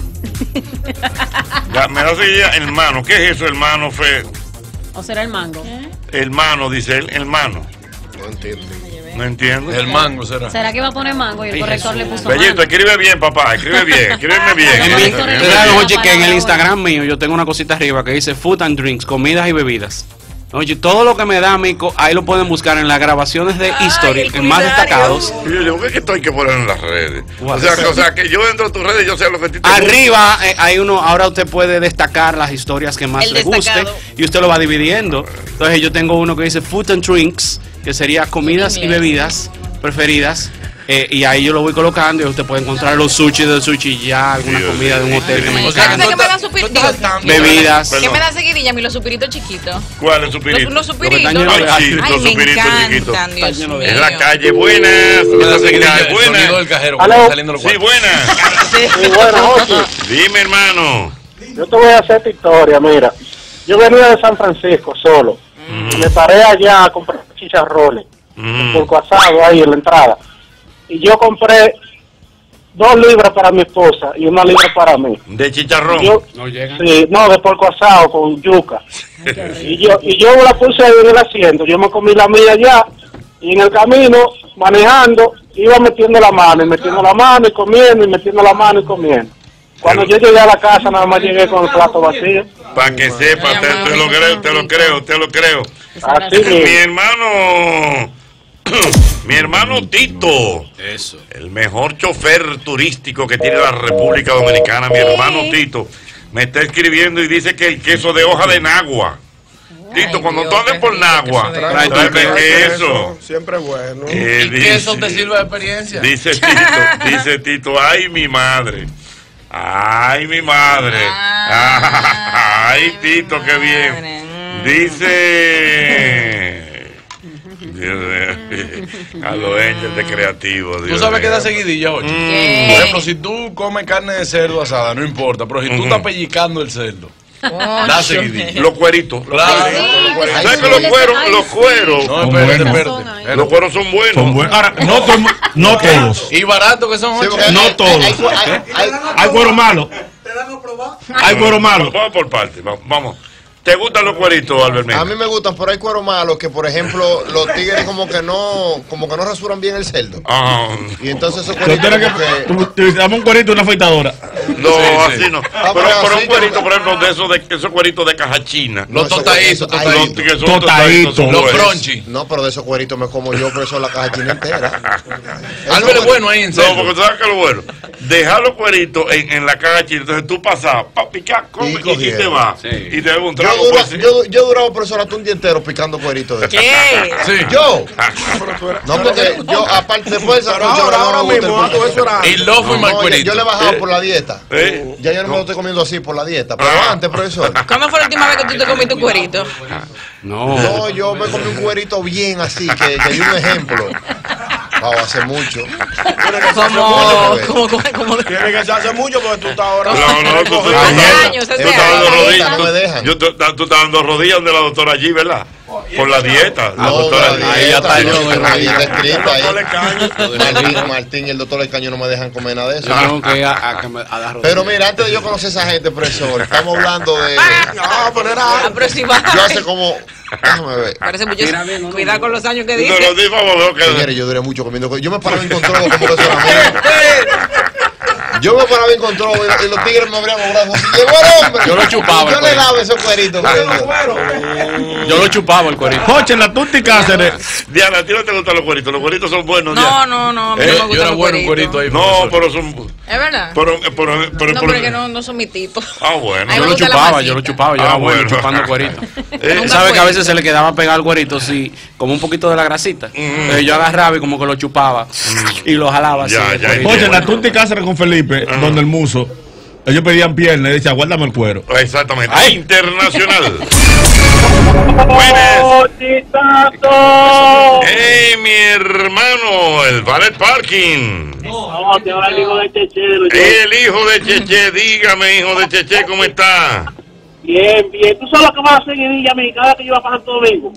B: Ya, me da seguida, hermano. ¿Qué es eso, hermano? Fe?
G: ¿O será el mango?
B: Hermano, dice él, hermano.
K: No entiendo.
B: No entiendo.
E: El mango será.
G: ¿Será que iba a poner mango y el corrector le puso
B: Bellito,
G: mango?
B: escribe bien, papá, escribe bien, escríbeme bien.
N: Te digo, oye, que en el Instagram mío yo tengo una cosita arriba que dice Food and Drinks, comidas y bebidas. Oye, todo lo que me da, amigo, ahí lo pueden buscar en las grabaciones de History, en más destacados.
B: Y yo digo, ¿qué es que esto hay que poner en las redes? O sea, que, o sea, que yo dentro de tus redes yo sé lo que te
N: arriba eh, hay uno, ahora usted puede destacar las historias que más
D: El
N: le guste
D: destacado.
N: y usted lo va dividiendo. Entonces yo tengo uno que dice Food and Drinks, que sería comidas y bebidas preferidas. Eh, y ahí yo lo voy colocando y usted puede encontrar los sushi del sushi ya, alguna
B: Dios
N: comida de un hotel que me
D: O sea,
N: encanta.
D: que me dan supir- digo,
N: Bebidas.
D: ¿Qué me da seguidilla a mí los supiritos chiquitos?
B: ¿Cuál es el supirito?
D: Los, los supiritos.
B: Ay, sí,
D: Ay,
B: los
D: me
B: supiritos
D: encantan,
B: chiquitos.
D: Dios mío.
B: En la calle, buenas. Esa seguidilla es buena.
E: del cajero.
B: Sí, buenas.
O: Sí, bueno, Ochi,
B: Dime, hermano.
O: yo te voy a hacer esta historia, mira. Yo venía de San Francisco solo. Y me paré allá a comprar chicharrones.
B: Mm.
O: Por asado ahí en la entrada. Y yo compré dos libras para mi esposa y una libra para mí.
B: ¿De chicharrón?
O: Yo,
N: No llegan.
O: sí, no, de porco asado con yuca. y yo y yo la puse ahí en el asiento. Yo me comí la mía allá. Y en el camino, manejando, iba metiendo la mano y metiendo la mano y comiendo y metiendo la mano y comiendo. Cuando yo llegué a la casa, nada más llegué con el plato vacío.
B: Para que sepa, te, te lo creo, te lo creo, te lo creo.
O: Así
B: Mi
O: mismo.
B: hermano, mi hermano Tito,
N: Eso.
B: el mejor chofer turístico que tiene la República Dominicana, mi hermano Tito, me está escribiendo y dice que el queso de hoja de Nagua. Tito, cuando tú andes por Nagua, tráeme queso.
K: Siempre bueno.
B: Eh,
E: ¿Y que eso te sirve de experiencia?
B: Dice Tito, dice Tito, ay mi madre, ay mi madre, ay Tito, qué bien. Dice Dios mío, a los entes de creativo.
E: Tú sabes que da seguidilla, Ochi.
B: Mm.
E: Por ejemplo, si tú comes carne de cerdo asada, no importa, pero si tú estás pellizcando el cerdo, da seguidilla.
B: Los cueritos.
E: Claro.
B: ¿Sabes que los cueros, los cueros?
E: No, espérate, espérate.
B: Los cueros son buenos.
F: Son buenos. Ahora, no, to- no todos.
E: Y barato que son, Ochi.
F: No todos. Hay cuero malo. Hay cuero malo.
B: Vamos por partes, vamos. vamos. ¿Te gustan los cueritos, Albert Mena?
C: A mí me gustan, pero hay cuero malo que, por ejemplo, los tigres como que no como que no rasuran bien el cerdo.
B: Ah.
C: Y entonces esos
F: Tú
C: cueritos
F: tienes
C: como
F: que.
C: que...
F: tú- Utilizamos un cuerito y una afeitadora.
B: No,
E: Sí, sí.
B: así no.
C: Ah,
B: Pero,
C: pero
B: pero
C: así
B: un cuerito,
C: como-
B: por ejemplo, de esos, de esos cueritos de caja china.
E: Los
C: eso-
E: totaditos,
C: eso-
E: totaditos.
B: Los que son
F: Totaditos.
B: totaditos, son
E: Los
B: buenos.
E: crunchy.
C: No, pero de esos cueritos me como yo, pero eso es la caja china entera.
E: Álvaro es bueno ahí en
B: No,
E: serio.
B: porque tú sabes que es lo bueno. Dejar los cueritos en, en la caja china. Entonces tú pasas, pa, picar, come,
C: Y
B: y, y
C: cogiendo.
B: te vas.
L: Sí.
B: Y te bebe un
C: Yo,
B: trago.
C: dura,
B: pues, sí.
C: yo, yo he durado profesor hasta un día entero picando cueritos de
D: ¿Qué?
E: Sí.
C: Yo.
K: Pero tú eras-
C: No, porque yo, aparte, después del
K: Pero
C: sancocho,
K: ahora,
C: no
K: ahora
C: me gusta
K: mismo,
C: el
K: ah, tú eso era.
E: Y lo fue
C: No,
E: mal
C: yo,
E: cuerito.
C: yo le he bajado
B: Eh.
C: por la dieta.
B: ¿Eh?
C: Ya yo no me lo estoy comiendo así por la dieta. Pero
B: Ah.
C: antes, profesor.
D: ¿Cuándo fue la última vez que tú te comiste un cuerito?
L: No.
C: No, yo me comí un cuerito bien así, que, que di un ejemplo. Wow, hace mucho.
D: Como, como, como, como
K: Tiene que se hace mucho porque tú estás ahora.
B: No, no, tú, tú, tú,
D: Hace
B: tú-
D: años,
B: tú
D: hace
B: estás dando
D: años.
B: rodillas.
C: No me dejan.
B: Yo, tú, tú estás dando rodillas donde la doctora allí, ¿verdad? Por la dieta. La
C: No,
B: doctora
C: la
B: allí.
L: Ahí ya está,
C: dieta,
L: yo
C: yo
L: doy
C: la dieta escrita ahí.
K: Doctor Lecaño.
C: Martín, Martín y el doctor Lecaño no me dejan comer nada de eso.
L: Yo tengo que ir a, a, que me- a dar
C: Pero
L: rodillas.
C: mira, antes de yo conocer a esa gente, profesor, estamos hablando de.
K: No, pero era.
D: aproximado.
C: Yo hace como. Déjame ver.
D: Parece mucho.
L: Mira bien, no, no,
D: Cuidado
L: no.
D: con los años que
B: Te lo
D: dice.
B: digo, vamos, que-
C: Señores, yo duré mucho comiendo. co- Yo me paraba en control como profesor amigo. Yo me paraba en control y los, y los tigres me abrían los brazos. así, Llegó el hombre.
L: Yo lo chupaba,
C: Yo
L: el
C: le
L: cuerito.
C: daba esos cueritos. profesor.
L: Yo lo chupaba el cuerito.
F: Joche, en la Tunti Cáceres.
B: Diana, ¿a ti no te gustan los cueritos? Los cueritos son buenos,
D: No,
B: Diana.
D: no, no. A mí
B: Eh,
D: no me
E: Yo
D: gustan
E: era
D: los
E: bueno un cuerito
D: cueritos.
E: ahí.
B: No,
E: profesor.
B: pero son.
D: ¿Es verdad?
B: Pero, pero, pero,
D: No,
B: pero-
D: pero es que no, no son mi tipo.
B: Ah, bueno.
D: Ay,
L: Yo
D: me
L: lo
D: gusta la
L: chupaba,
D: masita.
L: yo lo chupaba, yo
B: Ah,
L: era bueno
B: bueno.
L: chupando cuerito.
B: Eh,
D: Nunca
L: ¿Sabes que a
D: cuerito.
L: veces se le quedaba pegado al cuerito así, como un poquito de la grasita? Entonces yo agarraba y como que lo chupaba y lo jalaba así.
B: Ya,
L: el
B: ya,
L: cuerito.
F: Joche, en la Tunti Cáceres con Felipe, donde el muso, ellos pedían pierna y decían, guárdame el cuero.
B: Exactamente.
L: Ay.
B: Internacional. Buenas. Hey, mi hermano, el Valet Parking.
O: No, te va el hijo de Chechero.
B: El hijo de Cheche, dígame, hijo de Cheche, ¿cómo está?
O: Bien, bien. ¿Tú sabes lo que vas a hacer en a mí cada vez que yo iba a pasar todo domingo?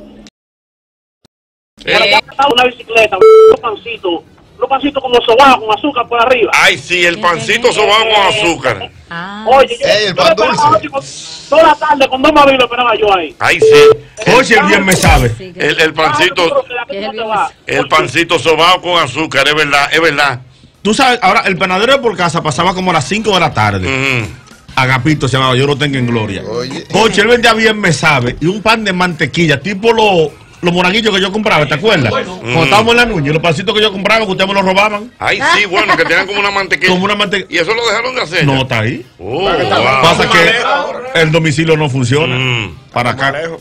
O: Para allá pasaba una bicicleta, unos pancitos, unos pancitos como sobados con azúcar por arriba.
B: Ay, sí, el pancito sobado con azúcar.
O: Oye, yo,
C: Ey, el
O: yo
C: pan
O: me paraba
C: dulce.
O: ocho con- toda la tarde con dos móviles esperaba yo ahí.
B: Ay, sí.
F: Joche, el bien me sabe.
B: El, el pancito, el pancito sobado con azúcar, es verdad, es verdad.
F: Tú sabes, ahora el panadero de por casa pasaba como a las cinco de la tarde.
B: Mm.
F: Agapito se llamaba, yo lo tengo en gloria.
C: Oye.
F: Joche, él vendía bien me sabe y un pan de mantequilla, tipo los los monaguillos que yo compraba, ¿te acuerdas? Cuando estábamos en la Nuña, los pancitos que yo compraba, que ustedes me los robaban.
B: Ay, sí, bueno, que tenían como una mantequilla.
F: Como una mantequilla.
B: Y eso lo dejaron de hacer.
F: No, está ahí.
B: Oh, wow.
F: Pasa que el domicilio no funciona.
B: Mm.
F: Para acá.
K: Lejos.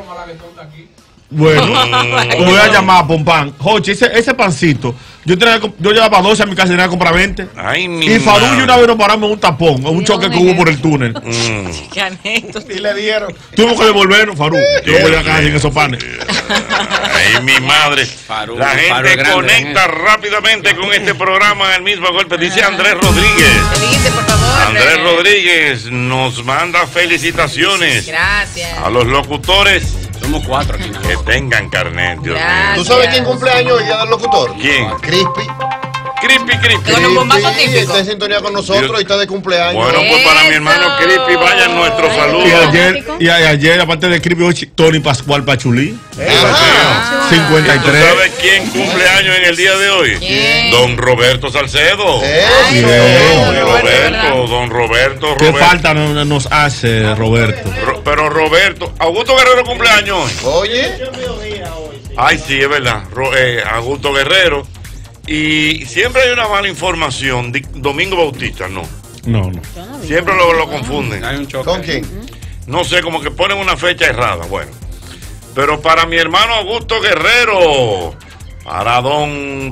F: Bueno,
B: Mm.
F: voy a llamar a Pompán. Joche, ese, ese pancito, yo tenía, que- yo llevaba doce a mi casa y tenía que comprar veinte.
B: Ay, mi
F: Y Farullo
B: madre.
F: una vez nos paramos en un tapón, en un choque que hubo por el túnel.
B: Mm.
D: Qué anécdota.
K: Y le dieron.
F: Tuvimos que devolvernos, Farú. Yo voy a la calle en esos panes.
B: Ay, mi madre.
L: Farú,
B: La
L: Farú
B: gente
L: es grande,
B: conecta rápidamente con este programa al mismo golpe. Dice Andrés Rodríguez.
D: ¿Qué dice, por favor?
B: Andrés Rodríguez nos manda felicitaciones
D: Gracias.
B: a los locutores
L: Somos cuatro aquí.
B: que tengan carnet, Dios mío.
D: Gracias.
C: ¿Tú sabes quién cumple años el día del locutor?
B: ¿Quién?
C: Crispy.
B: Crispy, Crispy.
D: Con un bombazo
C: Crispy
D: típico.
C: está en sintonía con nosotros y está de cumpleaños.
B: Bueno, pues para mi hermano
D: Eso.
B: Crispy, vaya nuestro
F: Y
B: saludo.
F: ayer, y a- ayer aparte de Crispy, hoy Tony Pascual Pachulí,
C: Ajá.
F: cincuenta y
B: ¿Tú
F: tres.
B: sabes quién cumple años en el día de hoy?
D: ¿Quién?
B: Don Roberto Salcedo.
C: Eso.
F: Bien.
B: Don
D: Roberto,
B: Roberto, don Roberto,
F: ¿Qué
B: Roberto.
F: falta no- nos hace Roberto?
B: Ro- Pero Roberto, Augusto Guerrero cumpleaños hoy.
C: Oye.
B: Ay, sí, es verdad. Ro- eh, Augusto Guerrero. Y siempre hay una mala información. Di- Domingo Bautista, no.
F: No, no.
B: Siempre lo, lo confunden.
L: Hay un choque.
C: ¿Con quién?
B: No sé, como que ponen una fecha errada. Bueno. Pero para mi hermano Augusto Guerrero, para don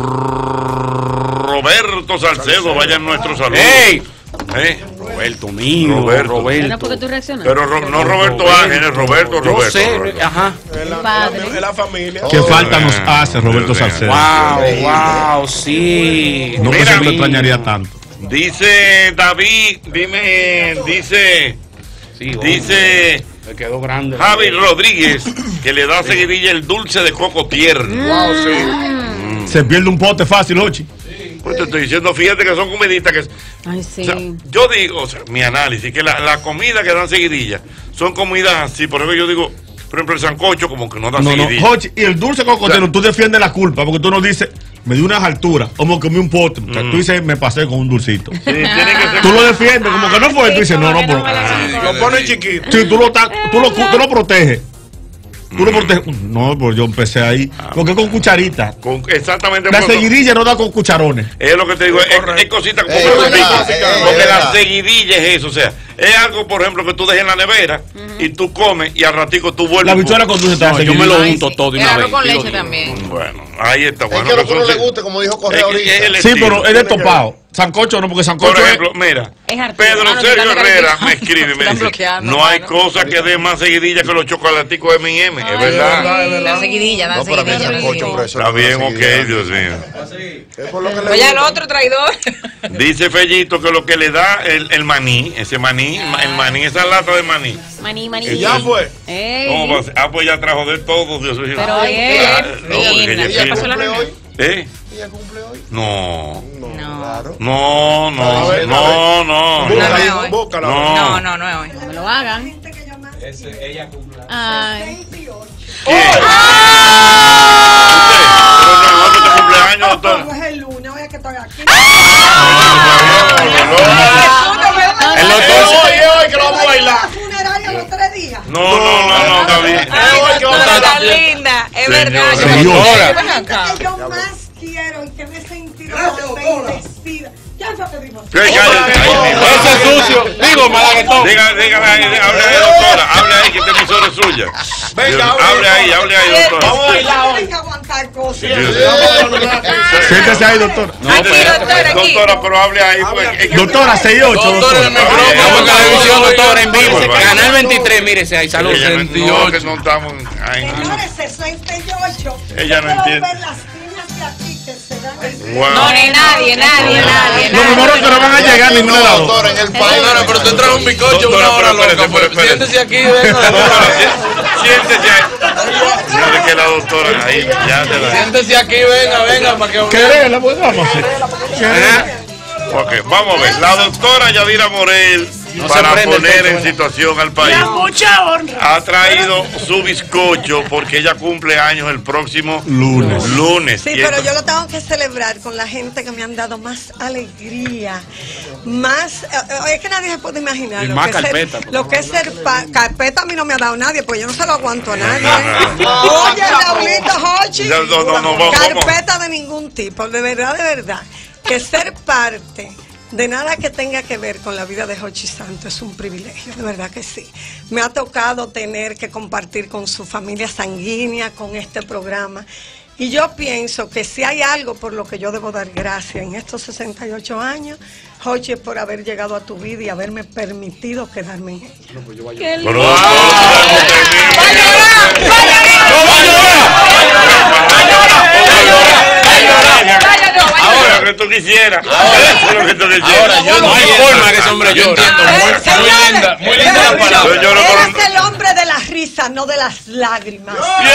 B: Roberto Salcedo, vayan nuestros saludos.
L: ¡Ey!
B: ¿Eh?
L: Roberto mío,
B: Roberto.
L: Roberto.
G: ¿Era porque tú reaccionaste?
B: Pero Ro- no Roberto Ángel, es Roberto,
L: Yo
B: Roberto.
L: sé,
B: Roberto.
L: ajá.
K: Es la,
G: Padre.
K: es la familia.
F: ¿Qué
C: Oh,
F: falta nos
B: ah,
F: hace Roberto
B: Dios mío.
F: Salcedo?
L: Wow,
C: Increíble.
L: wow, sí.
F: No
B: Mira,
F: me se me extrañaría tanto.
B: Dice David, dime, dice,
L: Sí, hombre,
B: dice
L: me quedó grande.
B: Javi Rodríguez que le da seguidilla el dulce de coco tierno.
K: Wow, sí.
F: Se pierde un pote fácil, Ochi.
B: Pues te estoy diciendo, fíjate que son comiditas que...
G: Ay, sí.
B: O sea, yo digo, o sea, mi análisis, que la, la comida que dan seguidilla son comidas así, por ejemplo yo digo, por ejemplo el sancocho como que no da
F: No, no,
B: seguidilla.
F: Ochi, y el dulce cocotero, tú defiendes la culpa, porque tú no dices, me dio unas alturas, como comí un postre. O sea, tú dices, me pasé con un dulcito.
B: Sí, tiene que ser-
F: Tú lo defiendes, como que no fue. Tú dices, no, no, pero.
K: Lo pone chiquito.
F: Sí, tú lo, ta- tú lo, tú lo proteges. Tú lo proteges. No, pues yo empecé ahí. Porque con cucharita.
B: Con- exactamente.
F: La
B: porque-
F: seguidilla no da con cucharones.
B: Es lo que te digo, es, es cosita como
F: Eh,
B: que
F: es
B: tú
F: verdad,
B: dices,
F: eh, eh,
B: porque
F: es
B: la
F: verdad.
B: seguidilla es eso, o sea, es algo, por ejemplo, que tú dejes en la nevera y tú comes y al ratico tú vuelves.
F: La bichuela con dulce está
B: No, yo me lo
F: seguidilla.
B: unto todo de
D: El
B: una
D: arroz
B: vez.
D: con
B: Digo,
D: leche también.
B: Bueno, ahí está.
C: Es
B: Bueno,
C: que lo que
B: son-
C: no le guste, como dijo Correa
B: es que
C: ahorita.
B: es el
F: Sí,
B: estilo.
F: pero es de topado. Sancocho no, porque sancocho
B: Por ejemplo, mira,
D: Es Arturo.
B: Pedro
D: Ah, no,
B: Sergio
D: te están
B: Herrera
D: bloqueando.
B: me escribe y me
D: Te están
B: dice,
D: bloqueando,
B: no hay
D: mano.
B: cosa que dé más seguidilla que los chocolaticos M y M, es verdad.
D: La seguidilla, la
C: No, pero a mí el
D: seguidilla.
C: sancocho, hombre, eso
B: Está
C: no es
B: bien,
C: una
B: ok,
C: seguidilla.
B: Dios mío.
C: Es por lo que le
D: Oye, el
C: gusta.
D: otro traidor.
B: Dice Fellito que lo que le da el, el maní, ese maní, el maní, esa lata de maní.
G: Maní, maní.
B: Y ya fue.
G: Ey.
B: ¿Cómo va a ser? Ah, pues ya trajo de todo, Dios mío.
G: Pero bien,
B: Ah, no, porque
G: linda.
B: ella
G: ¿Ya
B: es
G: pasó la
B: fina.
G: reunión?
B: ¿Eh?
C: ¿Ella cumple hoy?
B: No.
C: Claro.
B: No,
C: A
B: no,
C: ver, a
B: no,
C: ver.
B: no.
C: Búscala, búscala.
B: No.
D: No, no, no es hoy.
G: No me lo hagan.
N: ella cumple.
G: Ay.
B: Pero no, no, tu cumpleaños, doctor.
I: No es el lunes, oye que estoy aquí.
B: El doctor.
K: Oye, oye, que lo vamos a bailar.
I: La funeraria los tres días.
B: No, no, no, no, está bien.
I: Ay,
K: que vamos a
D: Está
K: bailar.
D: linda, es
B: Señora.
D: verdad.
B: Señora.
D: Ven acá.
I: Que yo más quiero y que me he sentido más bendecida. ¿Quién fue que dijo?
B: ¿Qué? Cállate, cállate.
N: Ese es sucio. Digo, malaguetón.
B: Diga, dígale ahí, hable ahí, doctora. Hable ahí, que esta emisora es suya.
K: Venga,
B: Dios,
K: hable,
B: hable ahí, hable ahí, doctora.
K: Vamos a bailar hoy.
I: Hay que aguantar cosas.
F: Siéntese ahí, doctor.
D: Aquí, doctora, aquí.
B: Doctora, pero hable ahí. Pues, es que-
F: Doctora, seis y ocho.
N: Doctor, en el
F: doctora.
N: micrófono.
L: Estamos en televisión, doctora, en vivo.
B: Bárbaro.
L: Canal veintitrés, mírese ahí, salud.
B: Ella no- no,
N: veintiocho.
B: que no estamos. Ay,
I: Señores, sesenta y ocho.
B: Ella no
I: Yo quiero
B: entiende.
I: ver las piñas de aquí que se dan el-
B: wow.
D: No, ni nadie, nadie, nadie.
F: Los números que no van a llegar ninguna de las dos.
C: Doctor, en el país.
N: Señora, pero usted trae un bizcocho
B: Doctora,
N: una hora
B: pero espérate,
N: loca.
B: pero
N: Pues,
B: espérate.
N: siéntese aquí, venga.
B: Doctora, sí- siéntese ahí. Señores, que la doctora ahí, ya te la.
N: Siéntese aquí, venga, venga, para que
F: Quererla, pues vamos.
B: Ok, vamos a ver. La doctora Yadira Morel,
L: No se
B: para
L: prende el
B: poner
L: pecho,
B: en
L: ¿verdad?
B: situación al país,
J: A mucha honra.
B: ha traído su bizcocho porque ella cumple años el próximo
F: Lunes.
B: lunes.
I: Sí,
B: Y
I: pero
B: esto-
I: yo lo tengo que celebrar con la gente que me han dado más alegría, más... eh, eh, es que nadie se puede imaginar
L: Y
I: lo
L: más
I: que, es
L: carpeta,
I: ser,
L: por
I: lo que es ser... pa- carpeta a mí no me ha dado nadie, pues yo no se lo aguanto a nadie. Oye, Raulito Hochi,
B: No, no, no, no, vamos, vamos.
I: carpeta de ningún tipo, de verdad, de verdad, que ser parte... de nada que tenga que ver con la vida de Hochi Santos es un privilegio, de verdad que sí. Me ha tocado tener que compartir con su familia sanguínea, con este programa. Y yo pienso que si hay algo por lo que yo debo dar gracias en estos sesenta y ocho años, Hochi, es por haber llegado a tu vida y haberme permitido quedarme en ella.
G: Qué lindo.
B: Pero, Ahora lo que tú quisieras. Eso es lo que tú quisieras.
N: Ahora, yo no hay forma que ese hombre yo entiendo. Muy, muy linda, muy linda la palabra.
B: Yo lloro por un-
I: Eres el hombre de las risas, no de las lágrimas.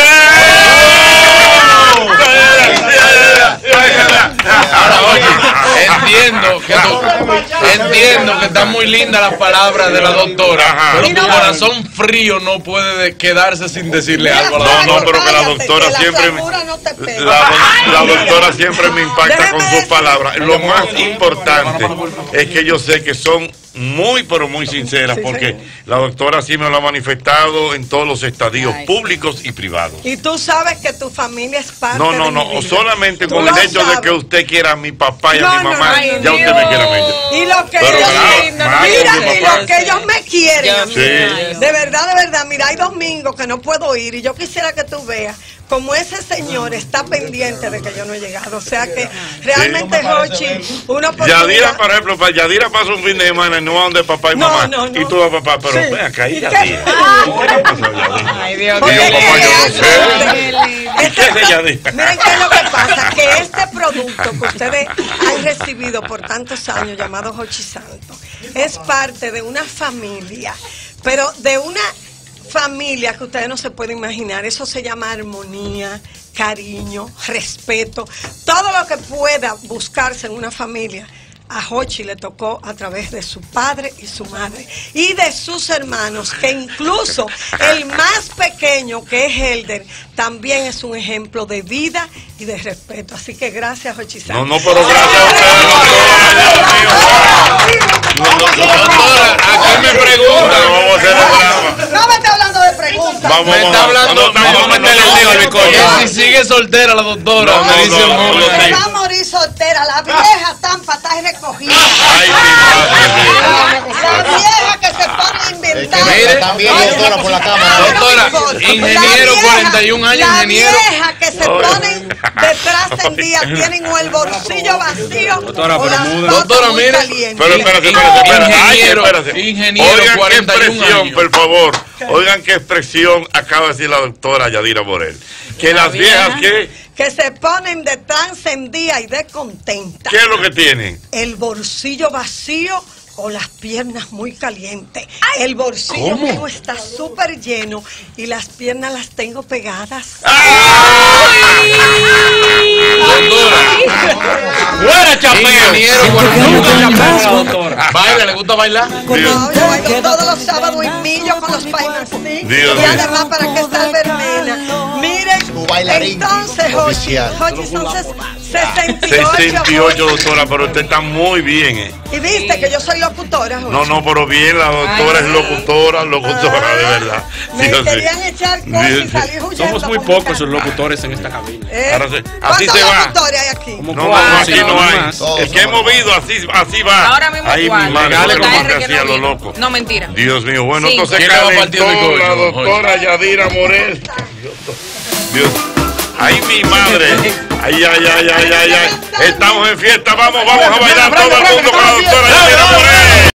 N: Ahora, oye, entiendo que tú- entiendo que están muy lindas las palabras de la doctora,
B: Ajá.
N: pero tu corazón frío no puede de- quedarse sin decirle algo a la
B: No,
N: doctora.
B: no, pero que la
I: Cállate,
B: doctora
I: que la
B: siempre
I: fragura no te pega.
B: la, la doctora siempre me impacta
I: Déjame
B: con sus
I: decir-
B: palabras. Lo más importante es que yo sé que son muy pero muy sinceras,
I: Sí,
B: porque
I: señor.
B: la doctora sí me lo ha manifestado en todos los estadios públicos y privados.
I: Y tú sabes que tu familia es parte
B: No, no,
I: de
B: no,
I: mi vida.
B: solamente
I: Tú
B: con
I: lo
B: el hecho de
I: sabes.
B: que usted quiera a mi papá y a
I: No,
B: mi
I: no,
B: mamá,
I: no,
B: ya
I: Dios.
B: usted me quiere a mí.
I: Y lo que
B: Pero
I: ellos,
B: claro, más
I: mira,
B: con su
I: y
B: papá.
I: lo que ellos me quieren. a mí.
B: Sí.
I: De verdad, de verdad, mira, hay domingos que no puedo ir y yo quisiera que tú veas como ese señor está pendiente de que yo no he llegado. O sea que realmente, Hochi, una
B: Yadira,
I: oportunidad.
B: por ejemplo, pa- Yadira pasa un fin de semana y no va donde papá y
I: No,
B: mamá.
I: no, no.
B: Y tú vas papá, pero
I: Sí.
B: ven acá, y
I: ¿Y
B: Yadira.
I: qué?
B: ¿Qué le pasó a Yadira?
D: Ay, Dios
I: Porque
B: Yo,
I: es
B: papá, yo no
I: realmente-
B: sé. ¿Y qué es de Yadira?
I: Miren qué es lo que pasa, que este producto que ustedes han recibido por tantos años, llamado Hochi Santos, es parte de una familia, pero de una familia que ustedes no se pueden imaginar. Eso se llama armonía, cariño, respeto, todo lo que pueda buscarse en una familia. A Jochi le tocó a través de su padre y su madre y de sus hermanos, que incluso el más pequeño, que es Helder, también es un ejemplo de vida y de respeto. Así que gracias, Jochi Sánchez.
B: No, no, pero gracias a ustedes,
E: doctora. Aquí me preguntan.
B: Vamos a hacer el programa.
I: No me esté hablando de preguntas.
B: Vamos,
E: me está hablando. Vamos a meterle el dedo al bizcocho. Si sigue soltera la doctora, me dice un hombre.
I: Se va a morir soltera. La vieja tampa está recogida.
B: Ay, mi madre.
I: La vieja que se pone a inventar.
E: Mire,
C: también, doctora, por la cámara.
E: Doctora, ingeniero, cuarenta y un años,
I: la
E: ingeniero.
I: La vieja que se ponen detrás del día tienen o el bolsillo vacío
L: Doctora,
I: o
L: pero
I: las
L: muda.
I: patas
E: Doctora,
I: muy
E: mire.
I: calientes.
B: Pero espérate, espérate, espérate. Ay,
E: Ingeniero,
B: espérate.
E: ingeniero,
B: Oigan
E: cuarenta y
B: qué
E: un
B: expresión,
E: años.
B: por favor. Oigan qué expresión acaba de decir la doctora Yadira Morel. Que las viejas, ¿qué?
I: Que se ponen de trascendida y de contenta.
B: ¿Qué es lo que tienen?
I: El bolsillo vacío o las piernas muy calientes. El bolsillo
B: ¿Cómo?
I: mío está súper lleno y las piernas las tengo pegadas.
E: Doctora.
L: ¡Fuera, chapeo!
E: Ingeniero, nunca chapea, doctora. ¿Baila? ¿Le gusta bailar?
I: No, yo bailo todos los sábados en millo con los Paiman Stick.
B: Dios
I: Y
B: mío.
I: además para que está verbena. Miren,
C: Su bailarín
I: entonces, Jochi,
C: oficial.
I: Jochi son ses- sesenta y ocho.
B: sesenta y ocho, doctora, pero usted está muy bien, ¿eh?
I: Y viste que yo soy locutora, Jochi.
B: No, no, pero bien, la doctora es locutora, locutora, de verdad.
I: Me
B: Dios
I: querían
B: mío.
I: echar cosas y salí huyendo.
L: Somos muy
I: por mi
L: pocos los locutores en esta cabina.
I: Eh,
B: Ahora se- así
I: ¿cuántos
B: se va.
I: locutores hay aquí?
L: Como
B: No, no,
L: cuatro,
B: no, aquí
L: cinco
B: no hay.
L: más.
B: El que he movido, así, así va.
D: Ahora mismo
B: Ahí mi
D: cuatro.
B: madre,
L: Dale,
B: eso
L: como
B: es lo
D: R
B: que
D: que
B: hacía
D: no
B: lo
D: vino.
B: loco.
D: No, mentira.
B: Dios mío, bueno,
D: Cinco.
B: entonces
E: ¿Quién le va a partir el
B: calentó
E: bizcocho?
B: la doctora Yadira Morel. Dios. Ay, mi madre. Ay, ay, ay, ay, ay, ay. Estamos en fiesta. Vamos, vamos a bailar todo el mundo con la doctora Yadira Morel.